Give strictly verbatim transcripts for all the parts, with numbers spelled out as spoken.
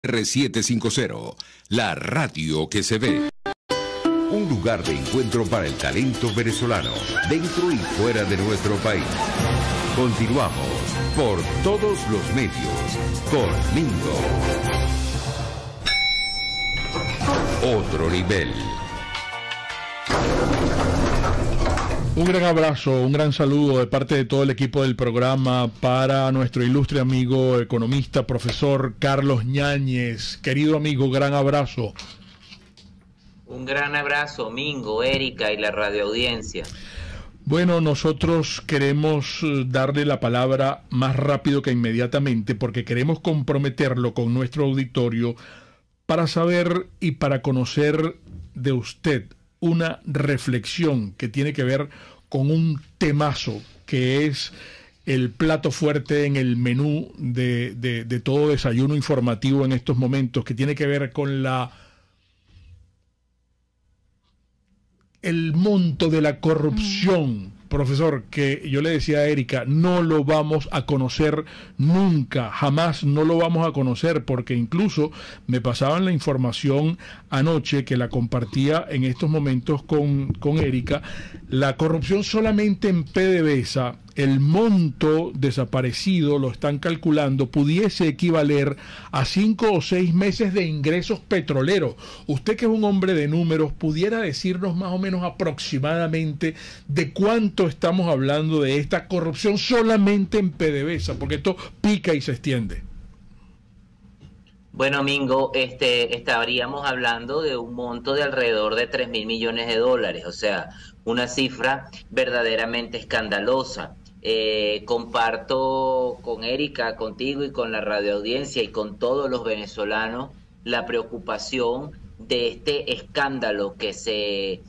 R setecientos cincuenta, la radio que se ve. Un lugar de encuentro para el talento venezolano, dentro y fuera de nuestro país. Continuamos por todos los medios con Mingo. Otro nivel. Un gran abrazo, un gran saludo de parte de todo el equipo del programa para nuestro ilustre amigo economista, profesor Carlos Ñáñez. Querido amigo, gran abrazo. Un gran abrazo, Mingo, Erika y la radioaudiencia. Bueno, nosotros queremos darle la palabra más rápido que inmediatamente porque queremos comprometerlo con nuestro auditorio para saber y para conocer de usted una reflexión que tiene que ver con un temazo que es el plato fuerte en el menú de, de, de todo desayuno informativo en estos momentos, que tiene que ver con la el monto de la corrupción. Profesor, que yo le decía a Erika, no lo vamos a conocer nunca, jamás no lo vamos a conocer, porque incluso me pasaban la información anoche, que la compartía en estos momentos con, con Erika, la corrupción solamente en PDVSA, el monto desaparecido, lo están calculando, pudiese equivaler a cinco o seis meses de ingresos petroleros. Usted, que es un hombre de números, pudiera decirnos más o menos aproximadamente de cuánto estamos hablando de esta corrupción solamente en PDVSA, porque esto pica y se extiende. Bueno, Mingo, este, estaríamos hablando de un monto de alrededor de tres mil millones de dólares, o sea, una cifra verdaderamente escandalosa. Eh, comparto con Erika, contigo y con la radioaudiencia y con todos los venezolanos la preocupación de este escándalo que se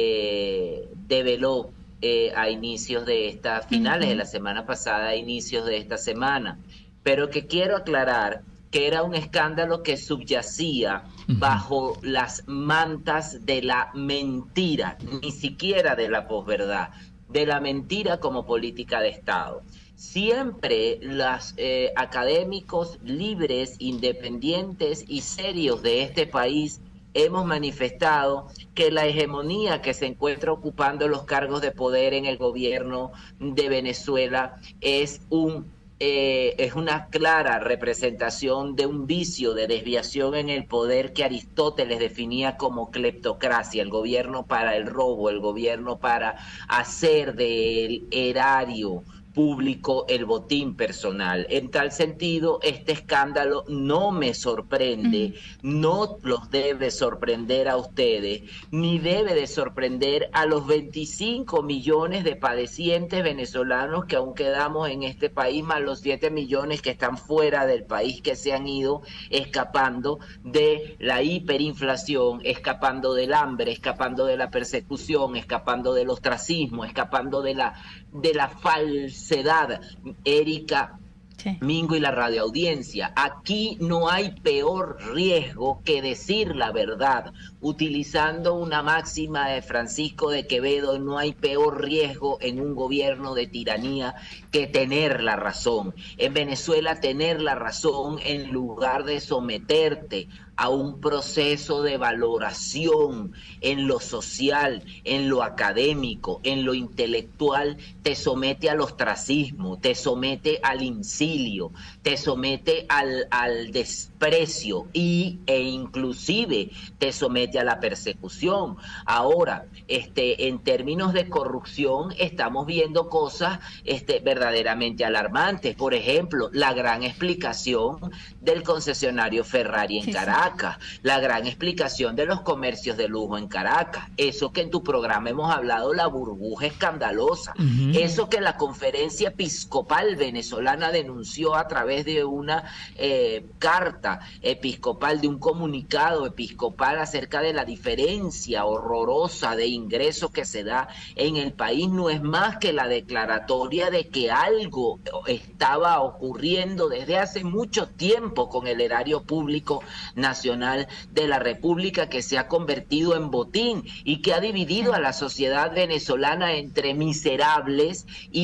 eh, develó eh, a inicios de esta, finales de la semana pasada, a inicios de esta semana, pero que quiero aclarar que era un escándalo que subyacía uh-huh. bajo las mantas de la mentira, ni siquiera de la posverdad, de la mentira como política de Estado. Siempre los eh, académicos libres, independientes y serios de este país hemos manifestado que la hegemonía que se encuentra ocupando los cargos de poder en el gobierno de Venezuela es un Eh, es una clara representación de un vicio de desviación en el poder que Aristóteles definía como cleptocracia, el gobierno para el robo, el gobierno para hacer del erario público el botín personal. En tal sentido, este escándalo no me sorprende, mm. no los debe sorprender a ustedes, ni debe de sorprender a los veinticinco millones de padecientes venezolanos que aún quedamos en este país, más los siete millones que están fuera del país, que se han ido escapando de la hiperinflación, escapando del hambre, escapando de la persecución, escapando del ostracismo, escapando de la, de la falsedad. Erika, sí. Mingo y la radioaudiencia, aquí no hay peor riesgo que decir la verdad. Utilizando una máxima de Francisco de Quevedo, no hay peor riesgo en un gobierno de tiranía que tener la razón. En Venezuela, tener la razón en lugar de someterte a un proceso de valoración en lo social, en lo académico, en lo intelectual, te somete al ostracismo, te somete al incilio, te somete al, al desprecio y, e inclusive te somete a la persecución. Ahora, este, en términos de corrupción, estamos viendo cosas este, verdaderamente alarmantes. Por ejemplo, la gran explicación del concesionario Ferrari en Caracas, la gran explicación de los comercios de lujo en Caracas, eso que en tu programa hemos hablado, la burbuja escandalosa, uh-huh. eso que la Conferencia Episcopal Venezolana denunció a través de una eh, carta episcopal, de un comunicado episcopal acerca de la diferencia horrorosa de ingresos que se da en el país, no es más que la declaratoria de que algo estaba ocurriendo desde hace mucho tiempo con el erario público nacional de la República, que se ha convertido en botín y que ha dividido a la sociedad venezolana entre miserables y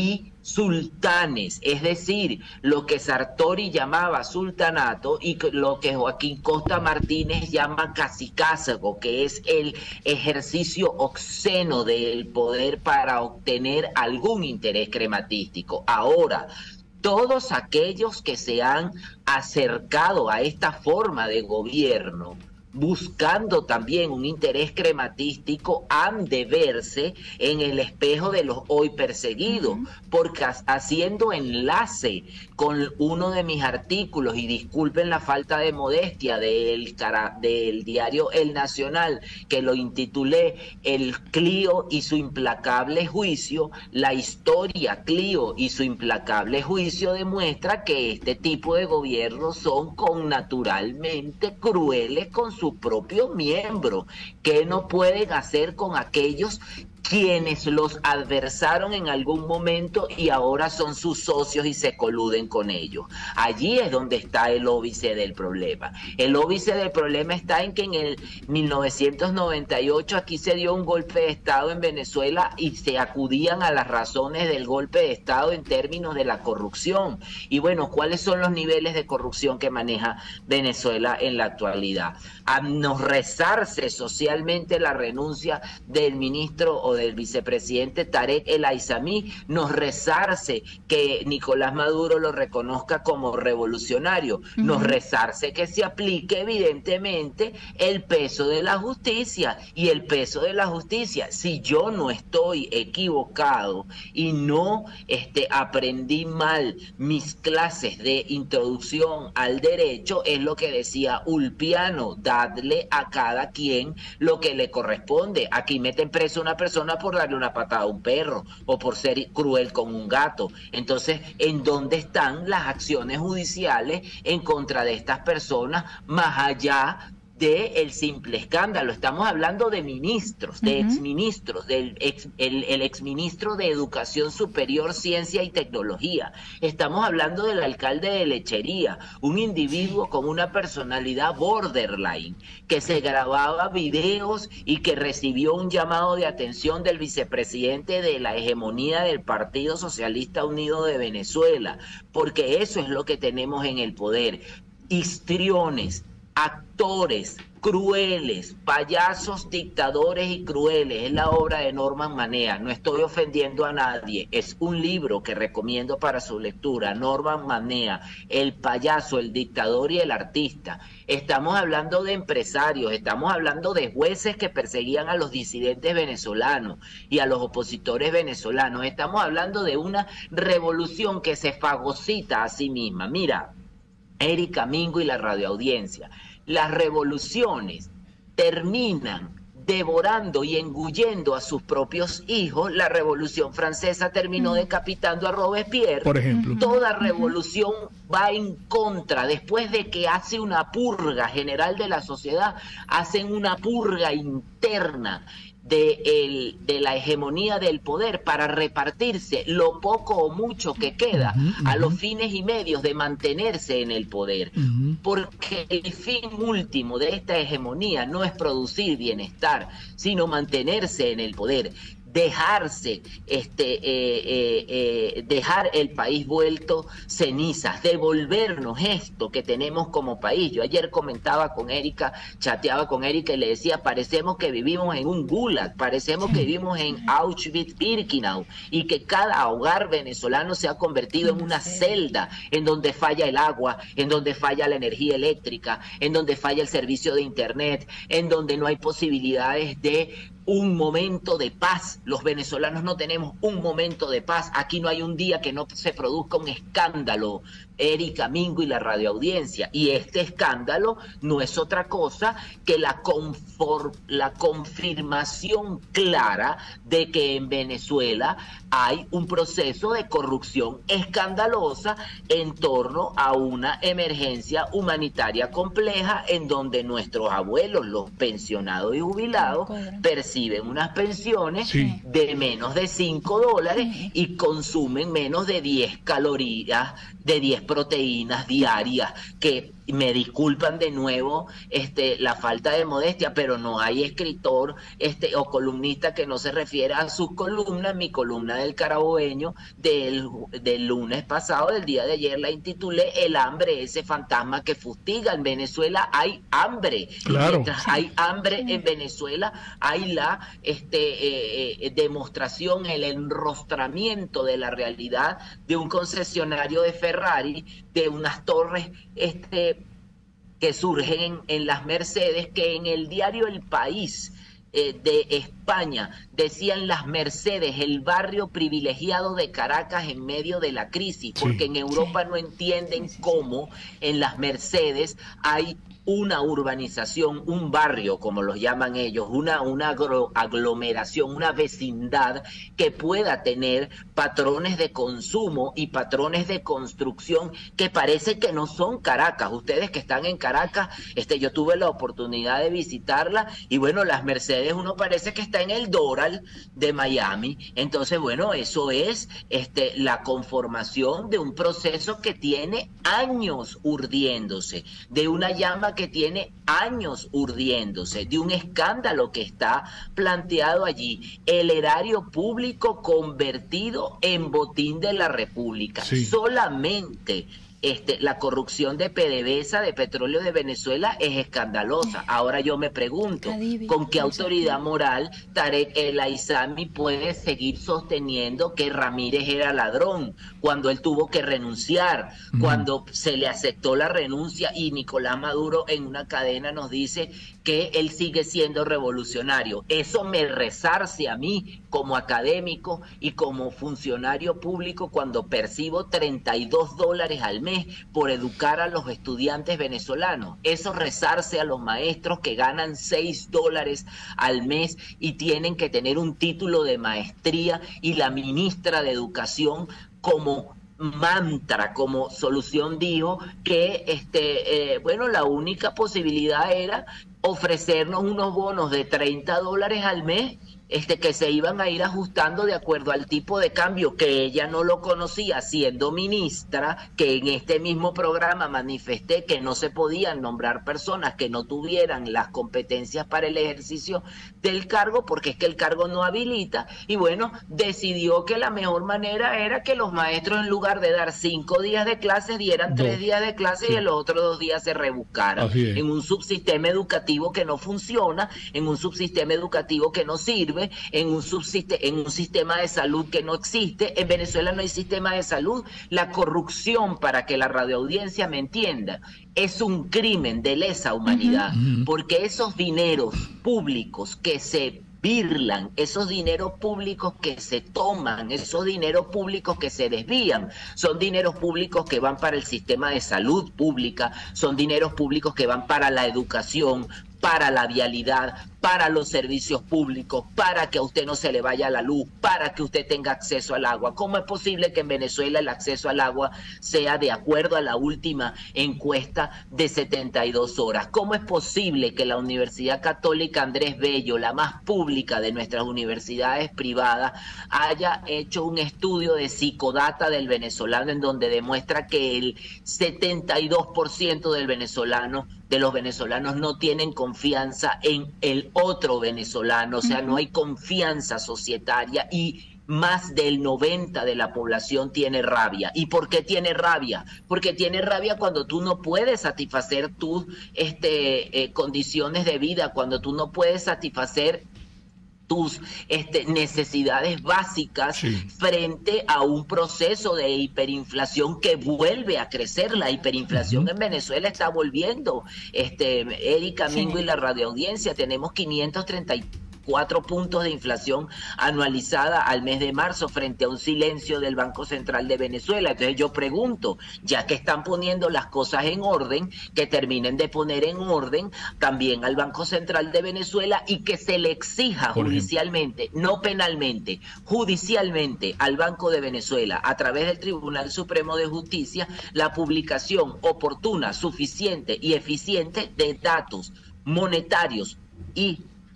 sultanes, es decir, lo que Sartori llamaba sultanato y lo que Joaquín Costa Martínez llama cacicazgo, que es el ejercicio obsceno del poder para obtener algún interés crematístico. Ahora, todos aquellos que se han acercado a esta forma de gobierno buscando también un interés crematístico, han de verse en el espejo de los hoy perseguidos, uh-huh. porque haciendo enlace con uno de mis artículos, y disculpen la falta de modestia del, del diario El Nacional, que lo intitulé El Clio y su implacable juicio, la historia Clio y su implacable juicio demuestra que este tipo de gobiernos son connaturalmente crueles con sus propios miembros, que no pueden hacer con aquellos quienes los adversaron en algún momento y ahora son sus socios y se coluden con ellos. Allí es donde está el óbice del problema. El óbice del problema está en que en el mil novecientos noventa y ocho aquí se dio un golpe de Estado en Venezuela y se acudían a las razones del golpe de Estado en términos de la corrupción. Y bueno, ¿cuáles son los niveles de corrupción que maneja Venezuela en la actualidad? A nos rezarse socialmente la renuncia del ministro o del vicepresidente Tarek El Aizami, nos rezarse que Nicolás Maduro lo reconozca como revolucionario, uh-huh. nos rezarse que se aplique evidentemente el peso de la justicia, y el peso de la justicia, si yo no estoy equivocado y no este, aprendí mal mis clases de introducción al derecho, es lo que decía Ulpiano, dadle a cada quien lo que le corresponde. Aquí meten preso a una persona por darle una patada a un perro o por ser cruel con un gato. Entonces, ¿en dónde están las acciones judiciales en contra de estas personas más allá del simple escándalo? Estamos hablando de ministros, de uh-huh. exministros, del ex, el, el exministro de Educación Superior, Ciencia y Tecnología. Estamos hablando del alcalde de Lechería, un individuo con una personalidad borderline, que se grababa videos y que recibió un llamado de atención del vicepresidente de la hegemonía del Partido Socialista Unido de Venezuela, porque eso es lo que tenemos en el poder. Histriones, actores crueles, payasos, dictadores y crueles. Es la obra de Norman Manea. No estoy ofendiendo a nadie. Es un libro que recomiendo para su lectura. Norman Manea, El payaso, el dictador y el artista. Estamos hablando de empresarios, estamos hablando de jueces que perseguían a los disidentes venezolanos y a los opositores venezolanos. Estamos hablando de una revolución que se fagocita a sí misma. Mira, Erika Mingo y la radioaudiencia, las revoluciones terminan devorando y engullendo a sus propios hijos. La Revolución Francesa terminó decapitando a Robespierre. Por ejemplo. Toda revolución va en contra, después de que hace una purga general de la sociedad, hacen una purga interna de, el, de la hegemonía del poder para repartirse lo poco o mucho que queda uh-huh, uh-huh. a los fines y medios de mantenerse en el poder. Uh-huh. Porque el fin último de esta hegemonía no es producir bienestar, sino mantenerse en el poder. Dejarse, este, eh, eh, eh, dejar el país vuelto cenizas, devolvernos esto que tenemos como país. Yo ayer comentaba con Erika, chateaba con Erika y le decía, parecemos que vivimos en un gulag, parecemos que vivimos en Auschwitz-Birkenau y que cada hogar venezolano se ha convertido en una celda en donde falla el agua, en donde falla la energía eléctrica, en donde falla el servicio de internet, en donde no hay posibilidades de un momento de paz. Los venezolanos no tenemos un momento de paz. Aquí no hay un día que no se produzca un escándalo, Erika Mingo y la radioaudiencia. Y este escándalo no es otra cosa que la, conform, la confirmación clara de que en Venezuela hay un proceso de corrupción escandalosa en torno a una emergencia humanitaria compleja en donde nuestros abuelos, los pensionados y jubilados, perciben unas pensiones sí. de menos de cinco dólares sí. y consumen menos de diez calorías, de diez proteínas diarias, que me disculpan de nuevo este, la falta de modestia, pero no hay escritor este, o columnista que no se refiera a sus columnas. Mi columna del Carabobeño del, del lunes pasado, del día de ayer, la intitulé El hambre, ese fantasma que fustiga. En Venezuela hay hambre. Claro. Y mientras hay hambre en Venezuela, hay la este, eh, eh, demostración, el enrostramiento de la realidad de un concesionario de Ferrari, de unas torres este, que surgen en, en las Mercedes, que en el diario El País eh, de España decían las Mercedes, el barrio privilegiado de Caracas en medio de la crisis, porque sí. en Europa sí. no entienden sí, sí, cómo en las Mercedes hay una urbanización, un barrio, como los llaman ellos, una, una aglomeración, una vecindad que pueda tener patrones de consumo y patrones de construcción que parece que no son Caracas. Ustedes que están en Caracas, este, yo tuve la oportunidad de visitarla y bueno, las Mercedes uno parece que está en el Doral de Miami. Entonces, bueno, eso es este, la conformación de un proceso que tiene años urdiéndose, de una llama que tiene años urdiéndose, de un escándalo que está planteado allí, el erario público convertido en botín de la República. Sí. Solamente Este, la corrupción de PDVSA, de Petróleo de Venezuela, es escandalosa. Ahora yo me pregunto, ¿con qué autoridad moral Tarek El Aizami puede seguir sosteniendo que Ramírez era ladrón cuando él tuvo que renunciar, mm. cuando se le aceptó la renuncia y Nicolás Maduro en una cadena nos dice que él sigue siendo revolucionario? Eso me resarce a mí como académico y como funcionario público cuando percibo treinta y dos dólares al mes por educar a los estudiantes venezolanos. Eso resarce a los maestros que ganan seis dólares al mes y tienen que tener un título de maestría, y la ministra de Educación como mantra, como solución dijo que este eh, bueno, la única posibilidad era ofrecernos unos bonos de treinta dólares al mes, este, que se iban a ir ajustando de acuerdo al tipo de cambio, que ella no lo conocía siendo ministra, que en este mismo programa manifesté que no se podían nombrar personas que no tuvieran las competencias para el ejercicio del cargo, porque es que el cargo no habilita, y bueno, decidió que la mejor manera era que los maestros, en lugar de dar cinco días de clases, dieran dos. tres días de clases, sí. y los otros dos días se rebuscaran en un subsistema educativo que no funciona, en un subsistema educativo que no sirve, en un, subsiste en un sistema de salud que no existe. En Venezuela no hay sistema de salud. La corrupción, para que la radioaudiencia me entienda, es un crimen de lesa humanidad, uh-huh. porque esos dineros públicos que se birlan, esos dineros públicos que se toman, esos dineros públicos que se desvían, son dineros públicos que van para el sistema de salud pública, son dineros públicos que van para la educación, para la vialidad, para los servicios públicos, para que a usted no se le vaya la luz, para que usted tenga acceso al agua. ¿Cómo es posible que en Venezuela el acceso al agua sea de acuerdo a la última encuesta de setenta y dos horas? ¿Cómo es posible que la Universidad Católica Andrés Bello, la más pública de nuestras universidades privadas, haya hecho un estudio de psicodata del venezolano en donde demuestra que el setenta y dos por ciento del venezolano de los venezolanos no tienen confianza en el otro venezolano? O sea, no hay confianza societaria, y más del noventa de la población tiene rabia. ¿Y por qué tiene rabia? Porque tiene rabia cuando tú no puedes satisfacer tus este, eh, condiciones de vida, cuando tú no puedes satisfacer tus este, necesidades básicas, sí. frente a un proceso de hiperinflación que vuelve a crecer. La hiperinflación uh-huh. en Venezuela está volviendo. Este, Erika, Mingo sí. y la radioaudiencia, tenemos quinientos treinta y cuatro puntos de inflación anualizada al mes de marzo, frente a un silencio del Banco Central de Venezuela. Entonces yo pregunto, ya que están poniendo las cosas en orden, que terminen de poner en orden también al Banco Central de Venezuela, y que se le exija judicialmente, no penalmente, judicialmente al Banco de Venezuela, a través del Tribunal Supremo de Justicia, la publicación oportuna, suficiente y eficiente de datos monetarios y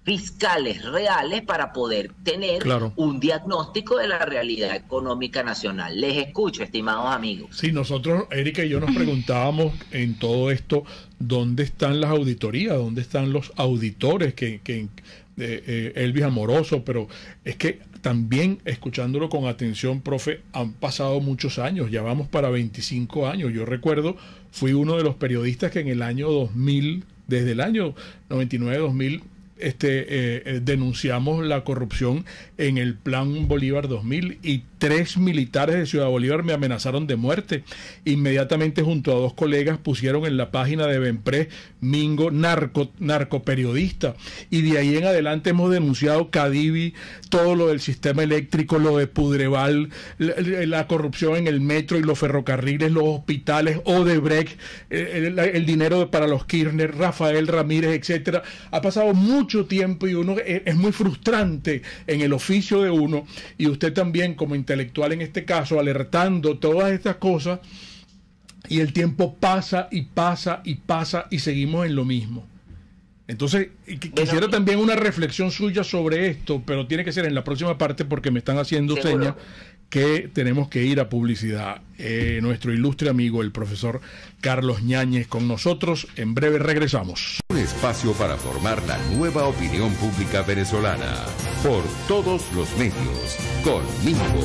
fiscales reales para poder tener claro. un diagnóstico de la realidad económica nacional. Les escucho, estimados amigos. Sí, nosotros, Erika y yo nos preguntábamos en todo esto, ¿dónde están las auditorías? ¿Dónde están los auditores? Que, que eh, eh, Elvis Amoroso, pero es que también, escuchándolo con atención, profe, han pasado muchos años, ya vamos para veinticinco años. Yo recuerdo, fui uno de los periodistas que en el año dos mil, desde el año noventa y nueve dos mil, Este, eh, denunciamos la corrupción en el Plan Bolívar dos mil y tres militares de Ciudad Bolívar me amenazaron de muerte. Inmediatamente junto a dos colegas pusieron en la página de Benpre Mingo narco, narcoperiodista, y de ahí en adelante hemos denunciado Cadivi, todo lo del sistema eléctrico, lo de Pudreval, la, la corrupción en el metro y los ferrocarriles, los hospitales, Odebrecht, el, el, el dinero para los Kirchner, Rafael Ramírez, etcétera. Ha pasado mucho tiempo y uno es, es muy frustrante en el oficio de uno, y usted también como intelectual en este caso, alertando todas estas cosas, y el tiempo pasa y pasa y pasa y seguimos en lo mismo. Entonces, quisiera también una reflexión suya sobre esto, pero tiene que ser en la próxima parte porque me están haciendo señas que tenemos que ir a publicidad. Eh, nuestro ilustre amigo, el profesor Carlos Ñáñez, con nosotros. En breve regresamos. Un espacio para formar la nueva opinión pública venezolana por todos los medios. Conmigo.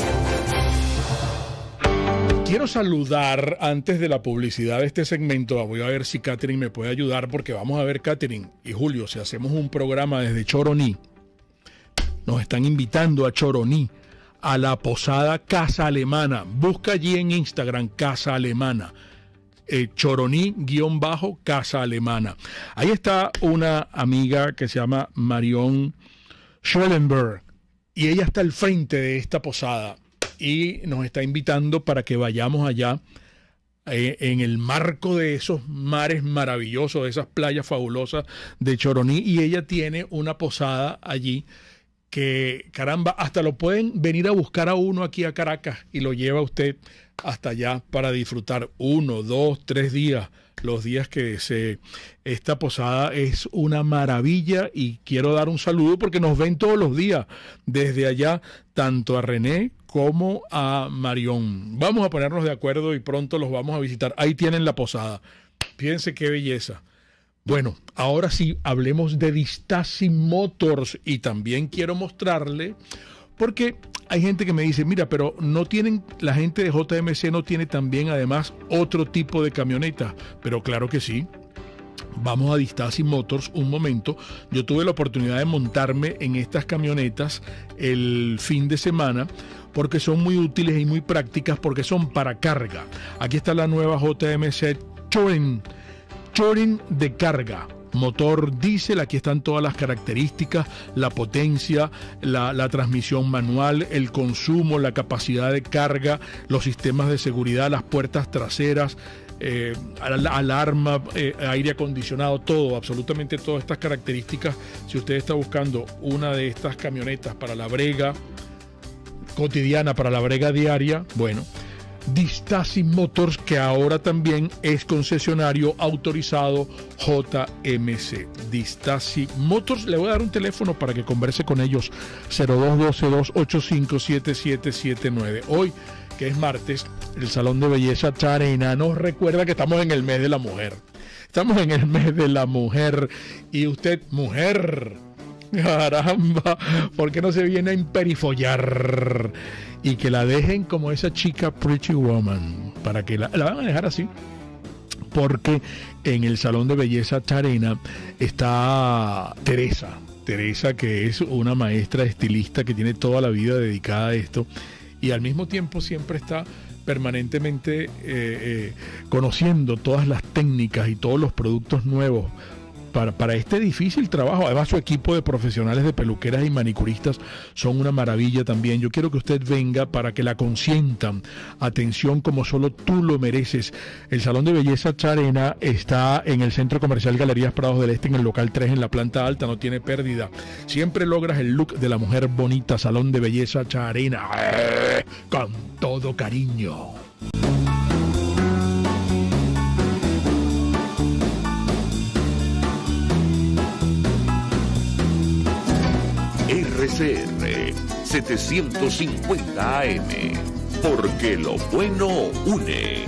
Quiero saludar antes de la publicidad de este segmento. Voy a ver si Catherine me puede ayudar, porque vamos a ver, Catherine y Julio, si hacemos un programa desde Choroní. Nos están invitando a Choroní, a la posada Casa Alemana. Busca allí en Instagram Casa Alemana, eh, Choroní-Casa Alemana. Ahí está una amiga que se llama Marion Schellenberg, y ella está al frente de esta posada y nos está invitando para que vayamos allá eh, en el marco de esos mares maravillosos, de esas playas fabulosas de Choroní, y ella tiene una posada allí que, caramba, hasta lo pueden venir a buscar a uno aquí a Caracas y lo lleva usted hasta allá para disfrutar uno, dos, tres días, los días que se... Esta posada es una maravilla, y quiero dar un saludo porque nos ven todos los días desde allá, tanto a René como a Marión. Vamos a ponernos de acuerdo y pronto los vamos a visitar. Ahí tienen la posada. Fíjense qué belleza. Bueno, ahora sí, hablemos de Distasi Motors, y también quiero mostrarle, porque hay gente que me dice, mira, pero no tienen, la gente de J M C no tiene también además otro tipo de camionetas, pero claro que sí. Vamos a Distasi Motors un momento. Yo tuve la oportunidad de montarme en estas camionetas el fin de semana, porque son muy útiles y muy prácticas, porque son para carga. Aquí está la nueva J M C Touring, Touring de carga, motor diésel. Aquí están todas las características, la potencia, la, la transmisión manual, el consumo, la capacidad de carga, los sistemas de seguridad, las puertas traseras, eh, al, alarma, eh, aire acondicionado, todo, absolutamente todas estas características. Si usted está buscando una de estas camionetas para la brega cotidiana, para la brega diaria, bueno, Distasi Motors, que ahora también es concesionario autorizado J M C. Distasi Motors, le voy a dar un teléfono para que converse con ellos, cero dos uno dos, dos ocho cinco, siete siete siete nueve. Hoy, que es martes, el Salón de Belleza Charena nos recuerda que estamos en el mes de la mujer. Estamos en el mes de la mujer, y usted, mujer, caramba, ¿por qué no se viene a imperifollar? Y que la dejen como esa chica Pretty Woman, para que la, la van a dejar así, porque en el Salón de Belleza Charena está Teresa, Teresa, que es una maestra estilista que tiene toda la vida dedicada a esto, y al mismo tiempo siempre está permanentemente eh, eh, conociendo todas las técnicas y todos los productos nuevos Para, para este difícil trabajo. Además, su equipo de profesionales de peluqueras y manicuristas son una maravilla también. Yo quiero que usted venga para que la consientan. Atención, como solo tú lo mereces. El Salón de Belleza Charena está en el Centro Comercial Galerías Prados del Este, en el local tres, en la planta alta. No tiene pérdida. Siempre logras el look de la mujer bonita. Salón de Belleza Charena, ¡eh!, con todo cariño. C R setecientos cincuenta A M, porque lo bueno une.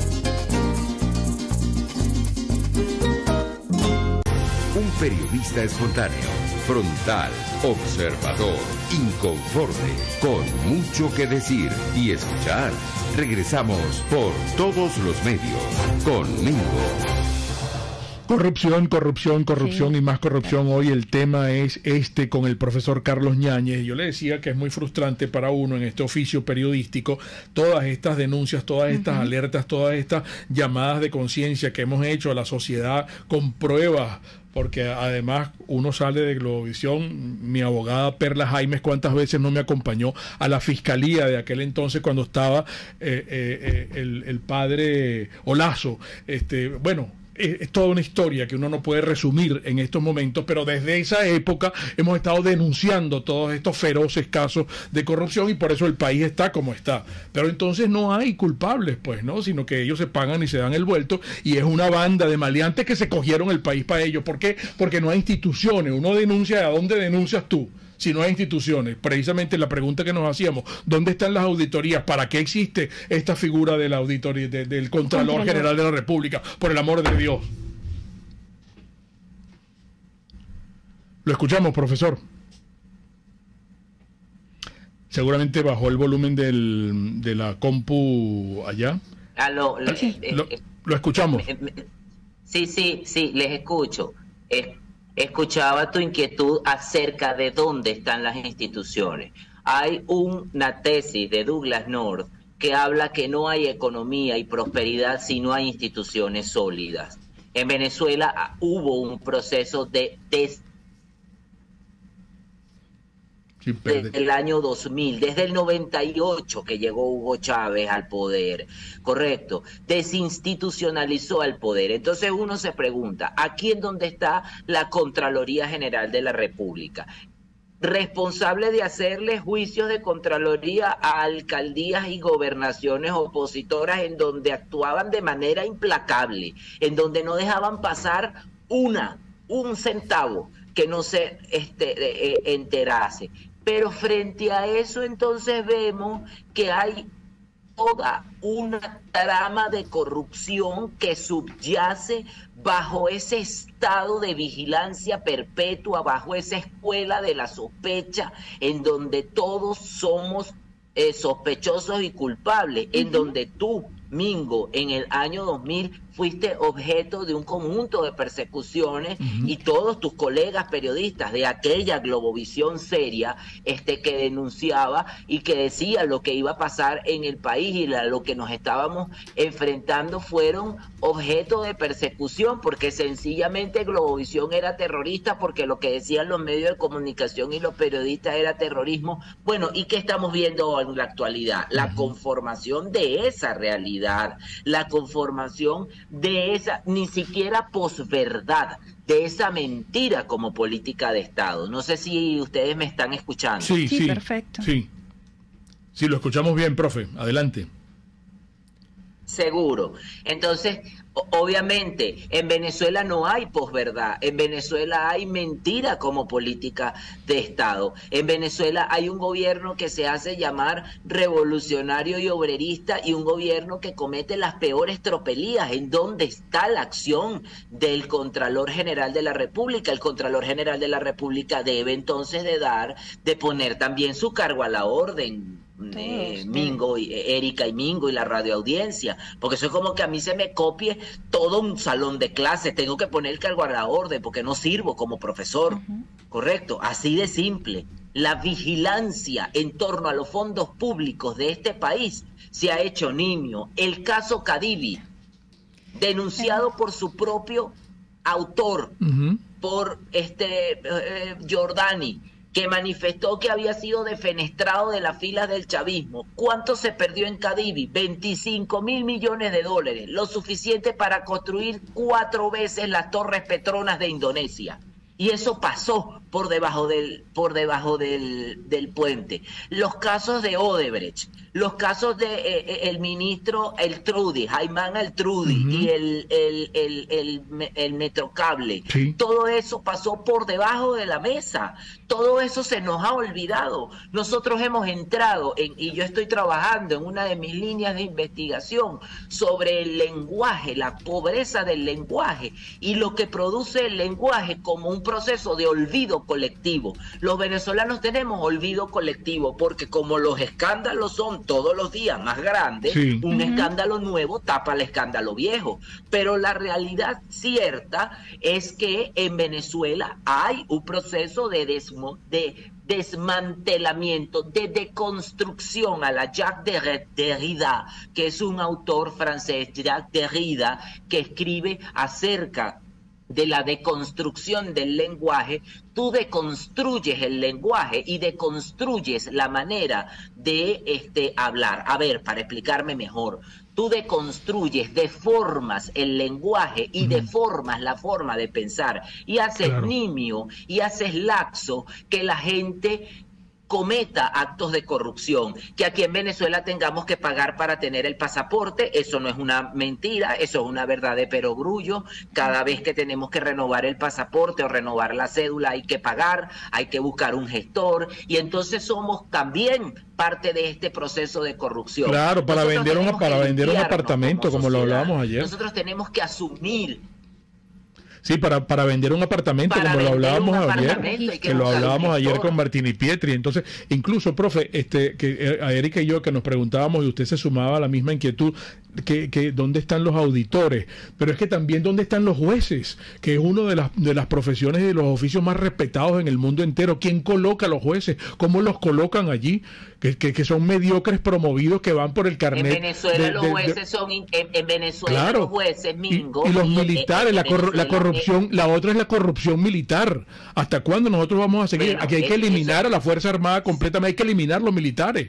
Un periodista espontáneo, frontal, observador, inconforme, con mucho que decir y escuchar. Regresamos por todos los medios con Mingo. Corrupción, corrupción, corrupción Sí. y más corrupción. Hoy el tema es este con el profesor Carlos Ñáñez. Yo le decía que es muy frustrante para uno en este oficio periodístico todas estas denuncias, todas estas uh-huh. alertas, todas estas llamadas de conciencia que hemos hecho a la sociedad con pruebas, porque además uno sale de Globovisión. Mi abogada Perla Jaimes cuántas veces no me acompañó a la fiscalía de aquel entonces cuando estaba eh, eh, eh, el, el padre Olazo. Este, bueno, es toda una historia que uno no puede resumir en estos momentos, pero desde esa época hemos estado denunciando todos estos feroces casos de corrupción y por eso el país está como está. Pero entonces no hay culpables, pues, ¿no? Sino que ellos se pagan y se dan el vuelto y es una banda de maleantes que se cogieron el país para ellos. ¿Por qué? Porque no hay instituciones. Uno denuncia, ¿a dónde denuncias tú? Si no hay instituciones. Precisamente la pregunta que nos hacíamos, ¿dónde están las auditorías? ¿Para qué existe esta figura de la auditoría, de, del Contralor, Contralor General de la República? Por el amor de Dios. Lo escuchamos, profesor. Seguramente bajó el volumen del, de la compu allá. Ah, lo, lo, sí. eh, lo, eh, lo escuchamos. Eh, sí, sí, sí, les escucho. Eh, Escuchaba tu inquietud acerca de dónde están las instituciones. Hay una tesis de Douglas North que habla que no hay economía y prosperidad si no hay instituciones sólidas. En Venezuela hubo un proceso de des desde el año dos mil, desde el noventa y ocho que llegó Hugo Chávez al poder, correcto, desinstitucionalizó al poder. Entonces uno se pregunta, ¿aquí en dónde está la Contraloría General de la República? Responsable de hacerle juicios de Contraloría a alcaldías y gobernaciones opositoras en donde actuaban de manera implacable, en donde no dejaban pasar una, un centavo que no se este, eh, enterase. Pero frente a eso entonces vemos que hay toda una trama de corrupción que subyace bajo ese estado de vigilancia perpetua, bajo esa escuela de la sospecha, en donde todos somos eh, sospechosos y culpables, uh-huh. en donde tú, Mingo, en el año dos mil fuiste objeto de un conjunto de persecuciones uh-huh. y todos tus colegas periodistas de aquella Globovisión seria este, que denunciaba y que decía lo que iba a pasar en el país y la, lo que nos estábamos enfrentando fueron objeto de persecución porque sencillamente Globovisión era terrorista porque lo que decían los medios de comunicación y los periodistas era terrorismo. Bueno, ¿y qué estamos viendo en la actualidad? La uh-huh. conformación de esa realidad, la conformación de esa, ni siquiera posverdad, de esa mentira como política de Estado. No sé si ustedes me están escuchando. Sí, sí, sí, perfecto. Sí, sí, lo escuchamos bien, profe. Adelante. Seguro. Entonces, obviamente, en Venezuela no hay posverdad, en Venezuela hay mentira como política de Estado. En Venezuela hay un gobierno que se hace llamar revolucionario y obrerista y un gobierno que comete las peores tropelías. ¿En dónde está la acción del Contralor General de la República? El Contralor General de la República debe entonces de dar, de poner también su cargo a la orden. Eh, Mingo, y, eh, Erika y Mingo y la radioaudiencia, porque eso es como que a mí se me copie todo un salón de clases, tengo que poner el cargo a la orden porque no sirvo como profesor, uh-huh. correcto, así de simple. La vigilancia en torno a los fondos públicos de este país se ha hecho nimio. El caso Cadivi, denunciado uh-huh. por su propio autor, uh-huh. por este eh, Giordani, que manifestó que había sido defenestrado de las filas del chavismo. ¿Cuánto se perdió en Cadivi? veinticinco mil millones de dólares, lo suficiente para construir cuatro veces las Torres Petronas de Indonesia. Y eso pasó por debajo del, por debajo del, del puente. Los casos de Odebrecht, los casos de eh, el ministro el Trudy, Jaimán el Trudy, uh-huh. y el, el, el, el, el Metrocable, sí. todo eso pasó por debajo de la mesa, todo eso se nos ha olvidado. Nosotros hemos entrado, en, y yo estoy trabajando en una de mis líneas de investigación sobre el lenguaje, la pobreza del lenguaje, y lo que produce el lenguaje como un proceso de olvido colectivo. Los venezolanos tenemos olvido colectivo, porque como los escándalos son todos los días más grandes, sí. un uh-huh. escándalo nuevo tapa el escándalo viejo. Pero la realidad cierta es que en Venezuela hay un proceso de, desmo, de desmantelamiento, de deconstrucción a la Jacques Derrida, que es un autor francés, Jacques Derrida, que escribe acerca de la deconstrucción del lenguaje. Tú deconstruyes el lenguaje y deconstruyes la manera de este, hablar. A ver, para explicarme mejor, tú deconstruyes, deformas el lenguaje y uh-huh. deformas la forma de pensar y haces claro. nimio y haces laxo que la gente cometa actos de corrupción, que aquí en Venezuela tengamos que pagar para tener el pasaporte. Eso no es una mentira, eso es una verdad de perogrullo. Cada vez que tenemos que renovar el pasaporte o renovar la cédula hay que pagar, hay que buscar un gestor, y entonces somos también parte de este proceso de corrupción. Claro, para nosotros vender, una, para vender un apartamento, como, como lo hablábamos ayer. Nosotros tenemos que asumir. Sí, para, para vender un apartamento, para como lo hablábamos ayer, que, que lo hablábamos ayer con Martini Pietri. Entonces, incluso, profe, este, que a Erika y yo que nos preguntábamos, y usted se sumaba a la misma inquietud, que, que dónde están los auditores, pero es que también dónde están los jueces, que es uno de las, de las profesiones y de los oficios más respetados en el mundo entero. ¿Quién coloca a los jueces? ¿Cómo los colocan allí? Que, que, que son mediocres promovidos que van por el carnet. En Venezuela de, los jueces de, de, son, en, en Venezuela claro, los jueces, Mingo. Y, y los y militares, en, en la, corru la corrupción, la otra es la corrupción militar. ¿Hasta cuándo nosotros vamos a seguir? Bueno, Aquí hay que eliminar eso, a la Fuerza Armada completamente, hay que eliminar los militares.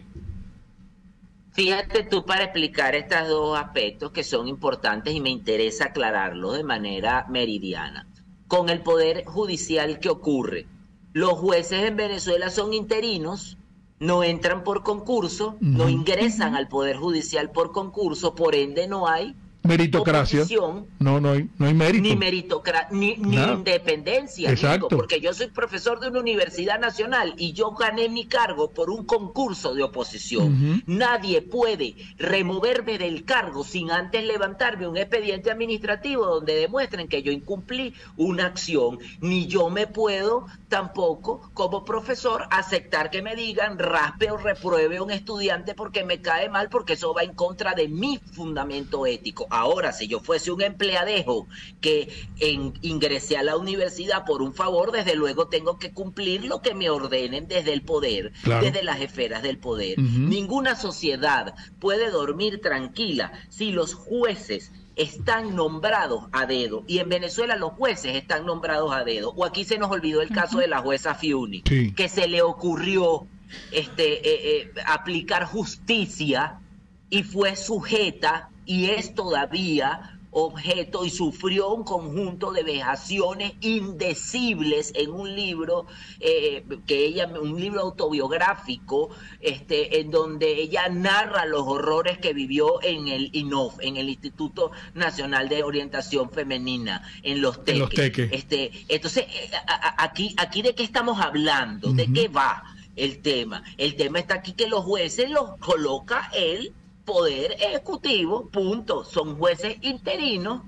Fíjate tú, para explicar estos dos aspectos que son importantes y me interesa aclararlos de manera meridiana. Con el Poder Judicial, ¿qué ocurre? Los jueces en Venezuela son interinos, no entran por concurso, uh-huh. no ingresan al Poder Judicial por concurso, por ende no hay meritocracia. No, no hay, no hay mérito. Ni meritocracia, ni, ni independencia. Exacto. Nico, porque yo soy profesor de una universidad nacional y yo gané mi cargo por un concurso de oposición. Uh-huh. Nadie puede removerme del cargo sin antes levantarme un expediente administrativo donde demuestren que yo incumplí una acción. Ni yo me puedo tampoco, como profesor, aceptar que me digan raspe o repruebe a un estudiante porque me cae mal, porque eso va en contra de mi fundamento ético. Ahora, si yo fuese un empleadejo que en, ingresé a la universidad por un favor, desde luego tengo que cumplir lo que me ordenen desde el poder, claro. desde las esferas del poder. Uh-huh. Ninguna sociedad puede dormir tranquila si los jueces están nombrados a dedo, y en Venezuela los jueces están nombrados a dedo. O aquí se nos olvidó el caso de la jueza Fiuni, sí. que se le ocurrió este, eh, eh, aplicar justicia y fue sujeta y es todavía objeto y sufrió un conjunto de vejaciones indecibles en un libro eh, que ella, un libro autobiográfico, este, en donde ella narra los horrores que vivió en el I N O F, en el Instituto Nacional de Orientación Femenina, en los Teques. En los teques. Este, entonces, a, a, aquí, aquí de qué estamos hablando, uh-huh. de qué va el tema. El tema está aquí que los jueces los coloca él. Poder Ejecutivo, punto. Son jueces interinos.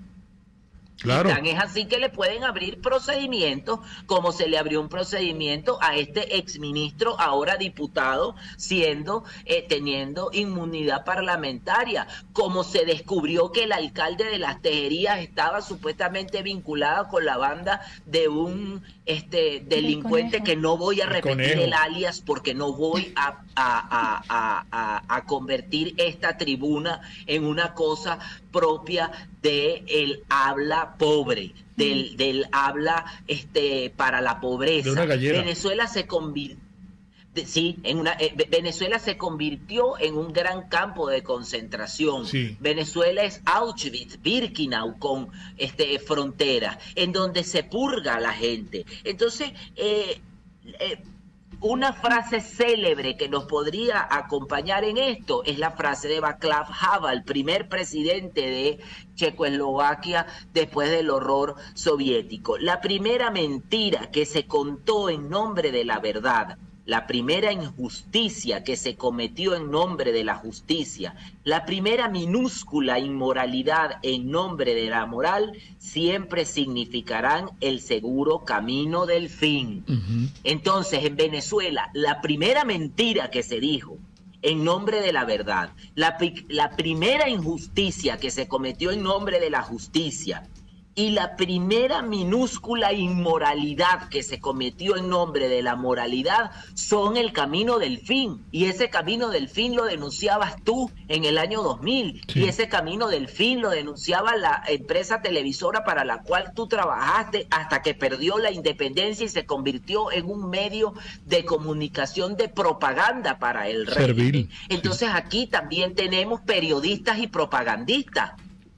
Claro. Tan es así que le pueden abrir procedimientos, como se le abrió un procedimiento a este exministro, ahora diputado, siendo eh, teniendo inmunidad parlamentaria, como se descubrió que el alcalde de Las Tejerías estaba supuestamente vinculado con la banda de un este delincuente que no voy a repetir el alias porque no voy a, a, a, a, a, a convertir esta tribuna en una cosa propia de el habla pobre, del, del habla este para la pobreza. De una gallera. Venezuela se convirtió De, sí, en una, eh, Venezuela se convirtió en un gran campo de concentración. Sí. Venezuela es Auschwitz, Birkenau con este, fronteras, en donde se purga a la gente. Entonces, eh, eh, una frase célebre que nos podría acompañar en esto es la frase de Václav Havel, primer presidente de Checoslovaquia después del horror soviético. La primera mentira que se contó en nombre de la verdad, la primera injusticia que se cometió en nombre de la justicia, la primera minúscula inmoralidad en nombre de la moral, siempre significarán el seguro camino del fin. Uh-huh. Entonces, en Venezuela, la primera mentira que se dijo en nombre de la verdad, la, la primera injusticia que se cometió en nombre de la justicia, y la primera minúscula inmoralidad que se cometió en nombre de la moralidad son el camino del fin. Y ese camino del fin lo denunciabas tú en el año dos mil. Sí. Y ese camino del fin lo denunciaba la empresa televisora para la cual tú trabajaste hasta que perdió la independencia y se convirtió en un medio de comunicación de propaganda para el régimen. Entonces sí. Aquí también tenemos periodistas y propagandistas.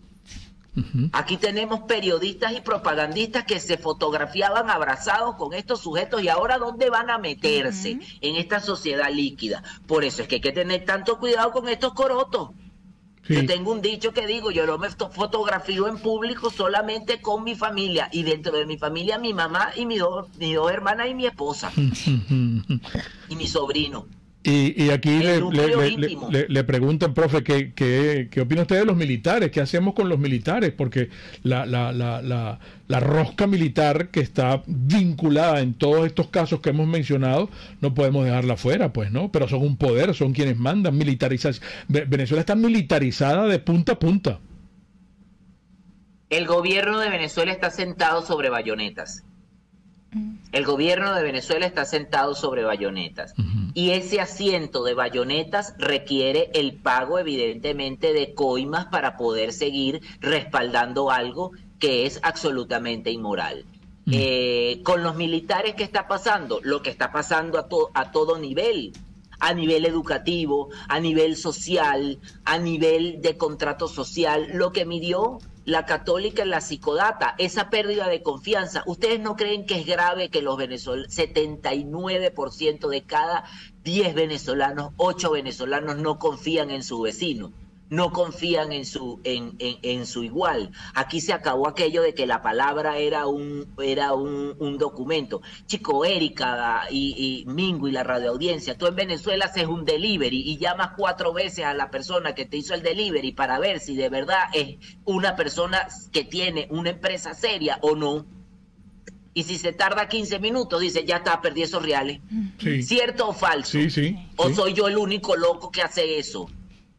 Aquí tenemos periodistas y propagandistas que se fotografiaban abrazados con estos sujetos y ahora ¿dónde van a meterse uh-huh. en esta sociedad líquida? Por eso es que hay que tener tanto cuidado con estos corotos. Sí. Yo tengo un dicho que digo, yo no me fotografío en público solamente con mi familia y dentro de mi familia mi mamá y mis dos, mis dos hermanas y mi esposa y mi sobrino. Y, y aquí le, le, le, le, le preguntan, profe, ¿qué, qué, ¿qué opina usted de los militares? ¿Qué hacemos con los militares? Porque la, la, la, la, la rosca militar que está vinculada en todos estos casos que hemos mencionado, no podemos dejarla fuera, pues, ¿no? Pero son un poder, son quienes mandan, militarizados. Venezuela está militarizada de punta a punta. El gobierno de Venezuela está sentado sobre bayonetas. El gobierno de Venezuela está sentado sobre bayonetas. Uh-huh. Y ese asiento de bayonetas requiere el pago, evidentemente, de coimas para poder seguir respaldando algo que es absolutamente inmoral. Uh-huh. Eh, con los militares, ¿qué está pasando? Lo que está pasando a, to- a todo nivel. A nivel educativo, a nivel social, a nivel de contrato social, lo que midió la Católica en la Psicodata, esa pérdida de confianza. ¿Ustedes no creen que es grave que los venezolanos, setenta y nueve por ciento de cada diez venezolanos, ocho venezolanos no confían en su vecino? No confían en su en, en, en su igual. Aquí se acabó aquello de que la palabra era un era un, un documento. Chico, Erika y, y Mingo y la radioaudiencia, tú en Venezuela haces un delivery y llamas cuatro veces a la persona que te hizo el delivery para ver si de verdad es una persona que tiene una empresa seria o no. Y si se tarda quince minutos, dice, ya está, perdí esos reales. Sí. ¿Cierto o falso? Sí, sí. ¿O sí. soy yo el único loco que hace eso?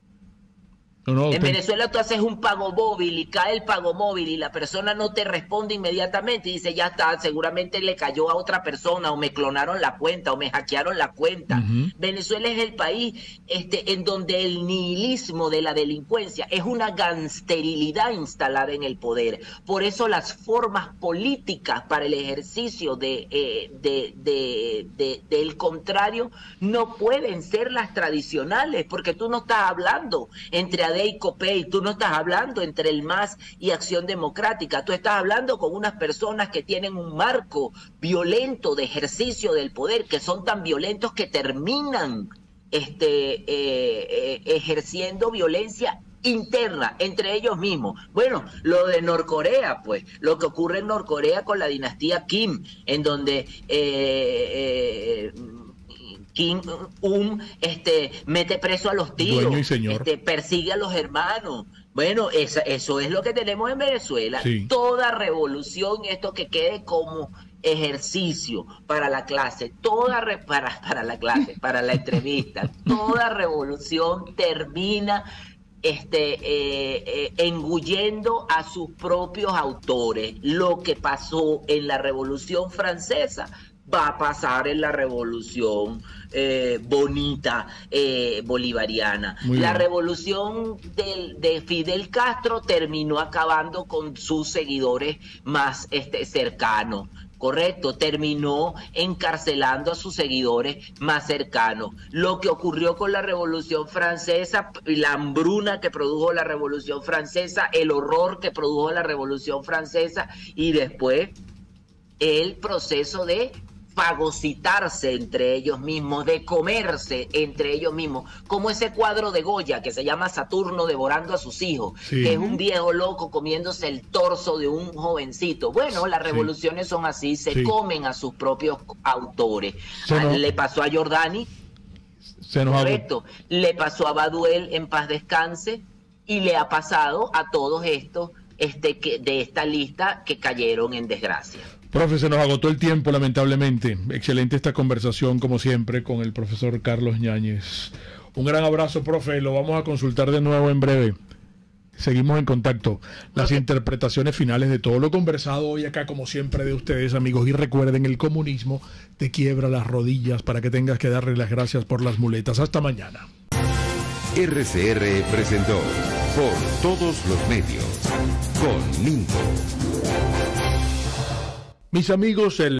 No, no, en te... Venezuela tú haces un pago móvil y cae el pago móvil y la persona no te responde inmediatamente y dice, ya está, seguramente le cayó a otra persona o me clonaron la cuenta o me hackearon la cuenta. Uh-huh. Venezuela es el país este, en donde el nihilismo de la delincuencia es una gangsterilidad instalada en el poder. Por eso las formas políticas para el ejercicio de, eh, de, de, de, de, del contrario no pueden ser las tradicionales, porque tú no estás hablando entre A D E y COPEI, tú no estás hablando entre el M A S y Acción Democrática, tú estás hablando con unas personas que tienen un marco violento de ejercicio del poder, que son tan violentos que terminan este, eh, eh, ejerciendo violencia interna entre ellos mismos. Bueno, lo de Norcorea, pues, lo que ocurre en Norcorea con la dinastía Kim, en donde eh, eh, Kim Un este, mete preso a los tíos, este, persigue a los hermanos. Bueno, esa, eso es lo que tenemos en Venezuela. Sí. Toda revolución, esto que quede como ejercicio para la clase, toda re, para, para la clase, para la entrevista, toda revolución termina este, eh, eh, engullendo a sus propios autores. Lo que pasó en la Revolución Francesa va a pasar en la revolución eh, bonita eh, bolivariana. Muy la bien. Revolución de, de Fidel Castro terminó acabando con sus seguidores más este, cercanos. correcto, terminó encarcelando a sus seguidores más cercanos. Lo que ocurrió con la Revolución Francesa, la hambruna que produjo la Revolución Francesa, el horror que produjo la Revolución Francesa, y después el proceso de fagocitarse entre ellos mismos, de comerse entre ellos mismos, como ese cuadro de Goya que se llama Saturno devorando a sus hijos, sí. que es un viejo loco comiéndose el torso de un jovencito. Bueno, las revoluciones sí. son así, se sí. comen a sus propios autores. No... Le pasó a Giordani, se nos correcto, ha... le pasó a Baduel, en paz descanse, y le ha pasado a todos estos este, que, de esta lista que cayeron en desgracia. Profe, se nos agotó el tiempo, lamentablemente. Excelente esta conversación, como siempre, con el profesor Carlos Yáñez. Un gran abrazo, profe. Lo vamos a consultar de nuevo en breve. Seguimos en contacto. Las interpretaciones finales de todo lo conversado hoy acá, como siempre, de ustedes, amigos. Y recuerden, el comunismo te quiebra las rodillas para que tengas que darle las gracias por las muletas. Hasta mañana. R C R presentó Por Todos los Medios con Mingo. Mis amigos, el